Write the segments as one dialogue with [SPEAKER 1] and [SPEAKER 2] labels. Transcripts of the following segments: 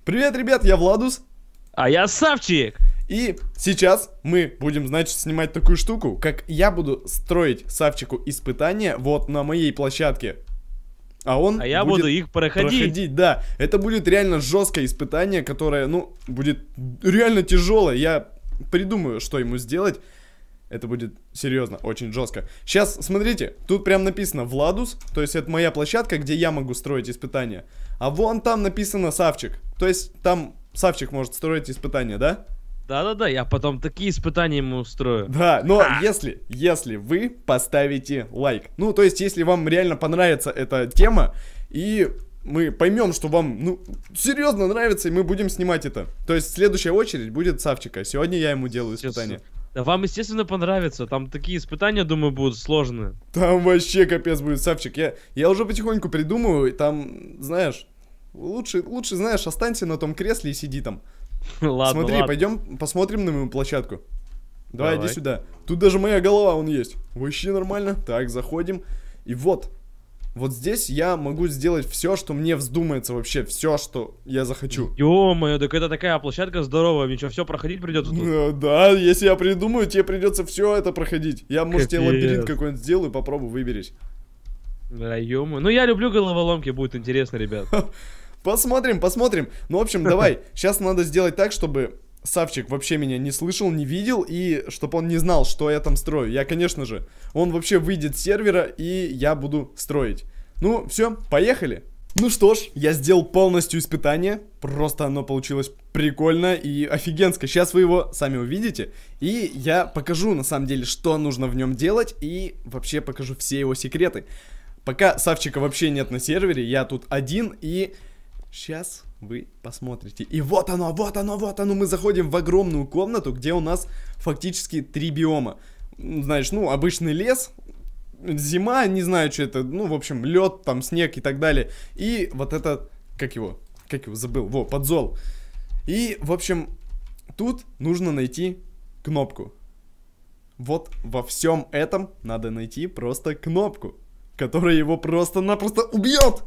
[SPEAKER 1] Привет, ребят, я Владус.
[SPEAKER 2] А я Савчик.
[SPEAKER 1] И сейчас мы будем, значит, снимать такую штуку, как я буду строить Савчику испытания вот на моей площадке. А он
[SPEAKER 2] я
[SPEAKER 1] будет
[SPEAKER 2] буду их проходить.
[SPEAKER 1] Да, это будет реально жесткое испытание, которое, ну, будет реально тяжелое. Я придумаю, что ему сделать. Это будет серьезно, очень жестко. Сейчас, смотрите, тут прям написано Владус, то есть это моя площадка, где я могу строить испытания. А вон там написано Савчик, то есть там Савчик может строить испытания, да?
[SPEAKER 2] Да-да-да, я потом такие испытания ему устрою.
[SPEAKER 1] Да, но если вы поставите лайк, ну, то есть если вам реально понравится эта тема, и мы поймем, что вам, ну, серьезно нравится, и мы будем снимать это. То есть следующая очередь будет Савчика, сегодня я ему делаю испытания.
[SPEAKER 2] Да вам, естественно, понравится. Там такие испытания, думаю, будут сложные.
[SPEAKER 1] Там вообще капец будет, Савчик. Я уже потихоньку придумываю, там, знаешь, лучше, знаешь, останься на том кресле и сиди там.
[SPEAKER 2] Ладно,
[SPEAKER 1] Смотри,
[SPEAKER 2] ладно.
[SPEAKER 1] пойдем посмотрим на мою площадку. Давай,
[SPEAKER 2] Давай.
[SPEAKER 1] иди сюда. Тут даже моя голова, он есть. Вообще нормально. Так, заходим. И вот здесь я могу сделать все, что мне вздумается, вообще все, что я захочу.
[SPEAKER 2] Ё-моё, так это такая площадка здоровая, мне что, все проходить придется тут?
[SPEAKER 1] Да, если я придумаю, тебе придется все это проходить. Я, может, тебе
[SPEAKER 2] Капец.
[SPEAKER 1] лабиринт какой-нибудь сделаю, попробую, выберись.
[SPEAKER 2] Да, ё-моё. Ну я люблю головоломки, будет интересно, ребят.
[SPEAKER 1] Посмотрим. Ну, в общем, давай. Сейчас надо сделать так, чтобы Савчик вообще меня не слышал, не видел, и чтобы он не знал, что я там строю. Я, конечно же, он вообще выйдет с сервера, и я буду строить. Ну, все, поехали. Ну что ж, я сделал полностью испытание. Просто оно получилось прикольно и офигенско. Сейчас вы его сами увидите. И я покажу, на самом деле, что нужно в нем делать, и вообще покажу все его секреты. Пока Савчика вообще нет на сервере, я тут один, и сейчас вы посмотрите. И вот оно, мы заходим в огромную комнату, где у нас фактически 3 биома. Знаешь, ну, обычный лес, зима, не знаю, что это, ну, в общем, лед, там, снег и так далее. И вот это, как его забыл, подзол. И, в общем, тут нужно найти кнопку. Вот во всем этом надо найти просто кнопку, которая его просто-напросто убьет.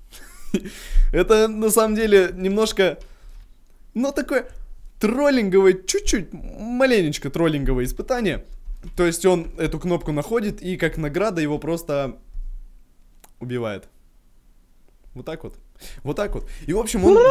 [SPEAKER 1] Это, на самом деле, немножко, ну, такое троллинговое, чуть-чуть, маленечко троллинговое испытание. То есть он эту кнопку находит, и как награда его просто убивает. Вот так вот. И, в общем, он...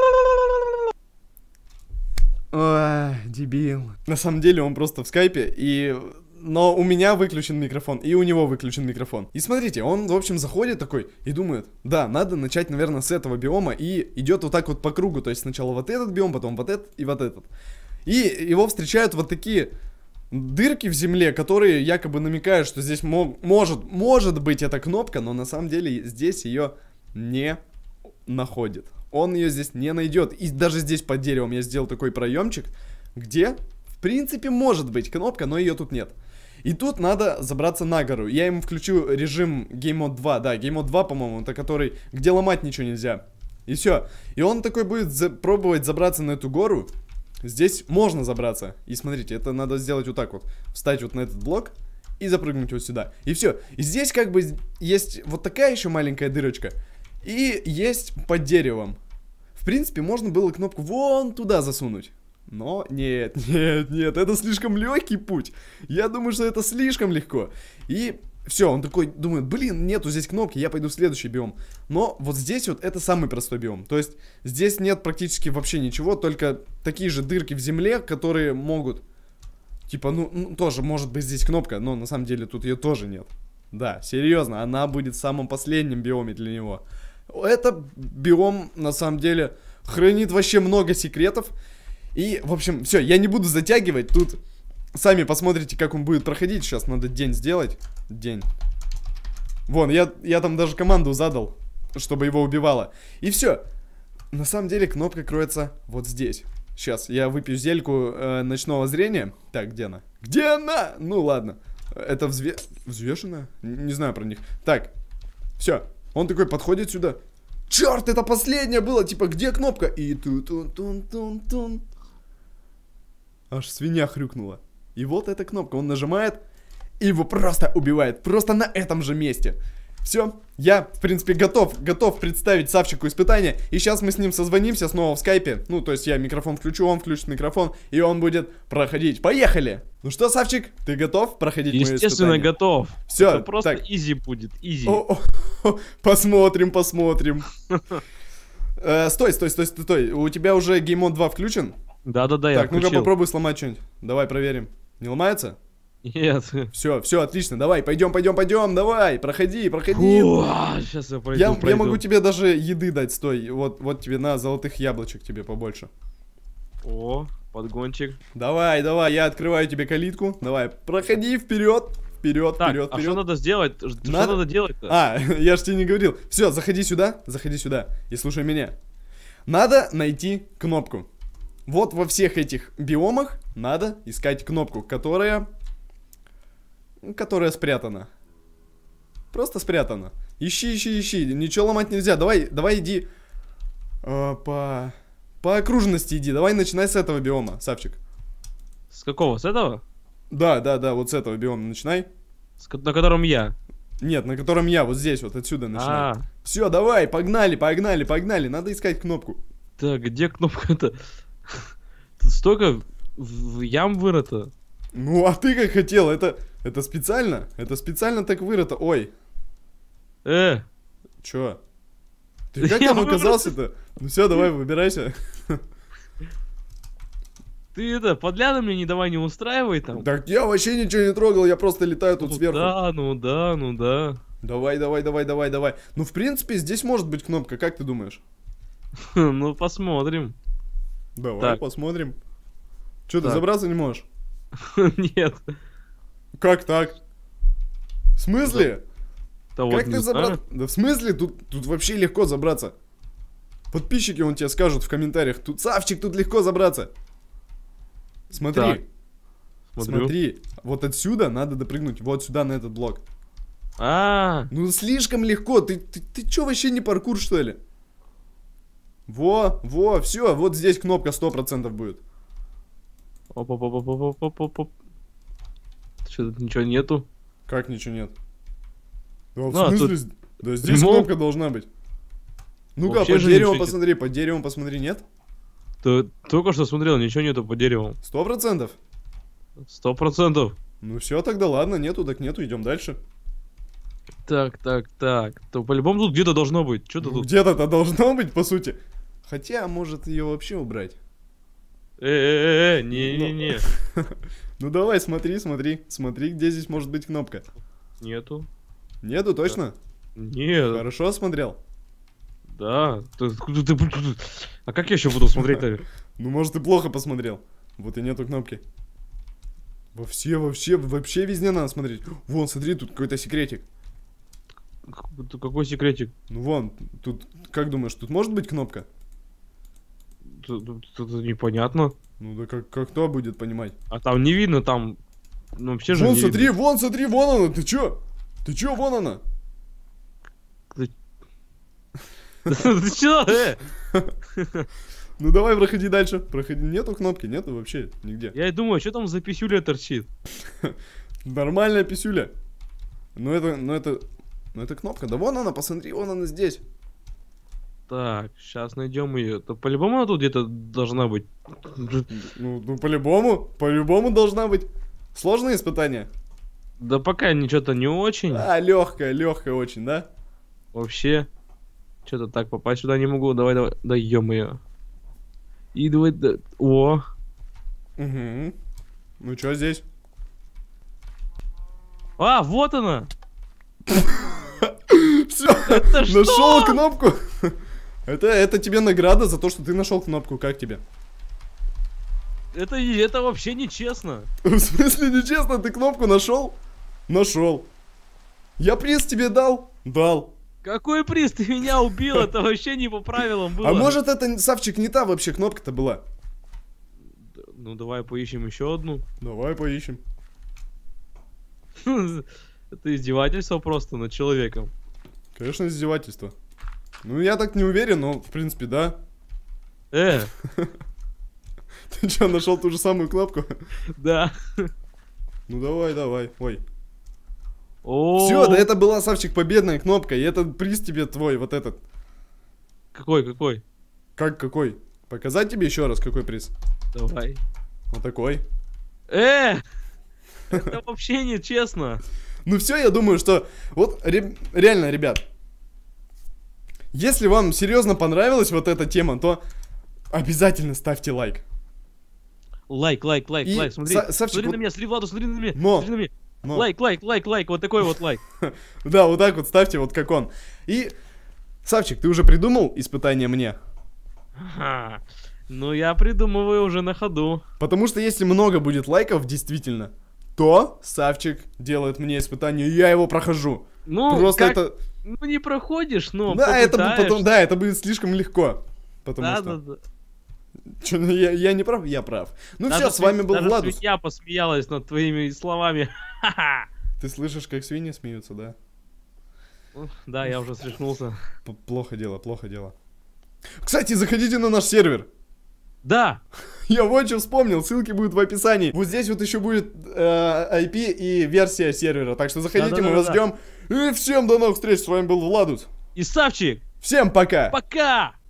[SPEAKER 1] Ой, дебил. На самом деле он просто в скайпе, но у меня выключен микрофон, и у него выключен микрофон. И смотрите, он, в общем, заходит такой и думает, да, надо начать, наверное, с этого биома, и идет вот так вот по кругу. То есть сначала вот этот биом, потом вот этот и вот этот. И его встречают вот такие дырки в земле, которые якобы намекают, что здесь может быть эта кнопка, но на самом деле здесь ее не находит. Он ее здесь не найдет. И даже здесь под деревом я сделал такой проемчик, где, в принципе, может быть кнопка, но ее тут нет. И тут надо забраться на гору. Я ему включу режим Game Mode 2. Да, Game Mode 2, по-моему, это который, где ломать ничего нельзя. И все. И он такой будет пробовать забраться на эту гору. Здесь можно забраться. И смотрите, это надо сделать вот так вот. Встать вот на этот блок и запрыгнуть вот сюда. И все. И здесь как бы есть вот такая еще маленькая дырочка. И есть под деревом. В принципе, можно было кнопку вон туда засунуть. Но нет, это слишком легкий путь. Я думаю, что это слишком легко. И все, он такой думает, блин, нету здесь кнопки, я пойду в следующий биом. Но вот здесь вот это самый простой биом. То есть здесь нет практически вообще ничего, только такие же дырки в земле, которые могут... Типа, ну тоже может быть здесь кнопка, но на самом деле тут ее тоже нет. Да, серьезно, она будет в самом последнем биоме для него. Это биом, на самом деле, хранит вообще много секретов. И, в общем, все, я не буду затягивать. Тут сами посмотрите, как он будет проходить. Сейчас надо день сделать. День. Вон, я там даже команду задал, чтобы его убивало. И все. На самом деле кнопка кроется вот здесь. Сейчас я выпью зельку ночного зрения. Так, где она? Где она? Ну ладно. Это взвешенная? Не знаю про них. Так, все. Он такой подходит сюда. Черт, это последнее было. Типа, где кнопка? И тун-тун-тун-тун-тун. Аж свинья хрюкнула. И вот эта кнопка. Он нажимает и его просто убивает. Просто на этом же месте. Все, я, в принципе, готов представить Савчику испытание. И сейчас мы с ним созвонимся снова в скайпе. Ну, то есть я микрофон включу, он включит микрофон, и он будет проходить. Поехали! Ну что, Савчик, ты готов проходить мое испытание?
[SPEAKER 2] Естественно, готов.
[SPEAKER 1] Все,
[SPEAKER 2] Это просто
[SPEAKER 1] так.
[SPEAKER 2] изи будет, изи.
[SPEAKER 1] Посмотрим. Стой. У тебя уже Game Mode 2 включен?
[SPEAKER 2] Да-да-да, я
[SPEAKER 1] Так, ну-ка
[SPEAKER 2] включил.
[SPEAKER 1] попробуй сломать что-нибудь. Давай проверим. Не ломается?
[SPEAKER 2] Нет.
[SPEAKER 1] Все, отлично. Давай, пойдем. Давай, проходи.
[SPEAKER 2] Сейчас я пройду,
[SPEAKER 1] Я могу тебе даже еды дать, стой. Вот тебе на золотых яблочек тебе побольше.
[SPEAKER 2] О, подгончик.
[SPEAKER 1] Давай, я открываю тебе калитку. Давай, проходи вперед.
[SPEAKER 2] Так, а что надо сделать? Что надо делать-то?
[SPEAKER 1] А, я ж тебе не говорил. Все, заходи сюда и слушай меня. Надо найти кнопку. Вот во всех этих биомах надо искать кнопку, которая спрятана. Просто спрятана. Ищи. Ничего ломать нельзя. Давай иди по окружности иди. Давай начинай с этого биома, Савчик.
[SPEAKER 2] С какого? С этого?
[SPEAKER 1] Да, вот с этого биома начинай.
[SPEAKER 2] На котором я.
[SPEAKER 1] Нет, на котором я, вот здесь, вот отсюда начинаю. Все, давай, погнали. Надо искать кнопку.
[SPEAKER 2] Так, где кнопка-то? Тут столько ям вырыто.
[SPEAKER 1] Ну, а ты как хотел, это специально? Это специально так вырыто, ой. Чё? Ты как там оказался-то? Ну все, давай, выбирайся.
[SPEAKER 2] Ты подляны мне не давай не устраивай там.
[SPEAKER 1] Так я вообще ничего не трогал, я просто летаю тут сверху.
[SPEAKER 2] Ну да.
[SPEAKER 1] Давай. Ну, в принципе, здесь может быть кнопка, как ты думаешь?
[SPEAKER 2] Ну, посмотрим.
[SPEAKER 1] Давай,
[SPEAKER 2] так.
[SPEAKER 1] посмотрим. Че, ты забраться не можешь?
[SPEAKER 2] Нет.
[SPEAKER 1] Как так? В смысле?
[SPEAKER 2] Да
[SPEAKER 1] как ты забраться? Да в смысле? Тут вообще легко забраться. Подписчики вон тебе скажут в комментариях. Тут, Савчик, тут легко забраться. Смотри.
[SPEAKER 2] Так.
[SPEAKER 1] Смотри. Вот отсюда надо допрыгнуть. Вот сюда, на этот блок. Ну слишком легко. Ты чё, вообще не паркур, что ли? Во, все. Вот здесь кнопка 100% будет.
[SPEAKER 2] Оп. Что тут ничего нету?
[SPEAKER 1] Как ничего нет? Да, в смысле?
[SPEAKER 2] Тут...
[SPEAKER 1] Да здесь кнопка должна быть. Ну-ка,
[SPEAKER 2] Вообще
[SPEAKER 1] по
[SPEAKER 2] же
[SPEAKER 1] дереву
[SPEAKER 2] ничего
[SPEAKER 1] посмотри, по дереву посмотри, нет?
[SPEAKER 2] Ты только что смотрел, ничего нету по дереву.
[SPEAKER 1] 100%?
[SPEAKER 2] 100%.
[SPEAKER 1] Ну все, тогда ладно, нету, так нету, идем дальше.
[SPEAKER 2] Так. То по-любому тут где-то должно быть. Что-то тут.
[SPEAKER 1] Где-то должно быть, по сути. Хотя, может ее вообще убрать.
[SPEAKER 2] Не.
[SPEAKER 1] Ну давай, смотри, где здесь может быть кнопка.
[SPEAKER 2] Нету.
[SPEAKER 1] Нету, точно?
[SPEAKER 2] Нет.
[SPEAKER 1] Хорошо осмотрел?
[SPEAKER 2] Да. А как я еще буду смотреть-то?
[SPEAKER 1] Ну, может, ты плохо посмотрел. Вот и нету кнопки. Вообще везде надо смотреть. Вон, смотри, тут какой-то секретик.
[SPEAKER 2] Какой секретик?
[SPEAKER 1] Ну вон, тут, как думаешь, тут может быть кнопка?
[SPEAKER 2] Тут непонятно.
[SPEAKER 1] Ну да как кто будет понимать?
[SPEAKER 2] А там не видно, там... Ну вообще же
[SPEAKER 1] вон,
[SPEAKER 2] не
[SPEAKER 1] смотри,
[SPEAKER 2] видно.
[SPEAKER 1] вон она, ты чё, вон она.
[SPEAKER 2] Ты чё,
[SPEAKER 1] Ну давай, проходи дальше. Нету кнопки, нету вообще нигде.
[SPEAKER 2] Я и думаю, что там за писюля торчит?
[SPEAKER 1] Нормальная писюля. Ну это кнопка. Да вон она, посмотри, вон она здесь.
[SPEAKER 2] Так, сейчас найдем ее. То по-любому она тут где-то должна быть.
[SPEAKER 1] Ну по-любому должна быть. Сложное испытание?
[SPEAKER 2] Да пока ничего-то не очень.
[SPEAKER 1] Легкая очень, да?
[SPEAKER 2] Вообще. Что-то так попасть сюда не могу. Давай. Да ё-моё. И давай. О.
[SPEAKER 1] Угу. Ну что здесь?
[SPEAKER 2] Вот она!
[SPEAKER 1] Все, нашел кнопку. Это тебе награда за то, что ты нашел кнопку. Как тебе?
[SPEAKER 2] Это вообще нечестно.
[SPEAKER 1] В смысле нечестно? Ты кнопку нашел? Нашел. Я приз тебе дал? Дал.
[SPEAKER 2] Какой приз? Ты меня убил, это вообще не по правилам было.
[SPEAKER 1] А может это, Савчик, не та вообще кнопка-то была?
[SPEAKER 2] Ну давай поищем еще одну.
[SPEAKER 1] Давай поищем.
[SPEAKER 2] Это издевательство просто над человеком.
[SPEAKER 1] Конечно, издевательство. Ну я так не уверен, но в принципе да.
[SPEAKER 2] Ты
[SPEAKER 1] что, нашел ту же самую кнопку?
[SPEAKER 2] Да.
[SPEAKER 1] Ну давай. Ой. Все, да это была, Савчик, победная кнопка, и это приз тебе твой, вот этот.
[SPEAKER 2] Какой?
[SPEAKER 1] Какой? Показать тебе еще раз, какой приз?
[SPEAKER 2] Давай.
[SPEAKER 1] Вот такой.
[SPEAKER 2] Это вообще не честно.
[SPEAKER 1] Ну все, я думаю, что... Вот, реально, ребят. Если вам серьезно понравилась вот эта тема, то обязательно ставьте лайк.
[SPEAKER 2] Лайк.
[SPEAKER 1] И
[SPEAKER 2] Смотри,
[SPEAKER 1] Савчик,
[SPEAKER 2] смотри
[SPEAKER 1] вот...
[SPEAKER 2] на меня, смотри, Владу, смотри на меня.
[SPEAKER 1] Но.
[SPEAKER 2] Смотри на меня.
[SPEAKER 1] Но.
[SPEAKER 2] Лайк, вот такой вот лайк.
[SPEAKER 1] Да, вот так вот ставьте, вот как он. И, Савчик, ты уже придумал испытание мне?
[SPEAKER 2] Ага. Ну, я придумываю уже на ходу.
[SPEAKER 1] Потому что если много будет лайков, действительно, то Савчик делает мне испытание, и я его прохожу.
[SPEAKER 2] Ну,
[SPEAKER 1] Просто это...
[SPEAKER 2] Ну, не проходишь, но
[SPEAKER 1] Да, это
[SPEAKER 2] попытаешься.
[SPEAKER 1] потом, да, это будет слишком легко. Потому что...
[SPEAKER 2] Да.
[SPEAKER 1] Чё, ну, я не прав? Я прав. Ну
[SPEAKER 2] Даже
[SPEAKER 1] все, с вами был
[SPEAKER 2] даже
[SPEAKER 1] Владус.
[SPEAKER 2] свинья посмеялась над твоими словами. Ха-ха.
[SPEAKER 1] Ты слышишь, как свиньи смеются, да?
[SPEAKER 2] Да, я уже свихнулся.
[SPEAKER 1] Плохо дело, плохо дело. Кстати, заходите на наш сервер.
[SPEAKER 2] Да.
[SPEAKER 1] Я вот что вспомнил, ссылки будут в описании. Вот здесь вот еще будет IP и версия сервера. Так что заходите, мы вас ждем. И всем до новых встреч, с вами был Владус.
[SPEAKER 2] И Савчик.
[SPEAKER 1] Всем пока.
[SPEAKER 2] Пока.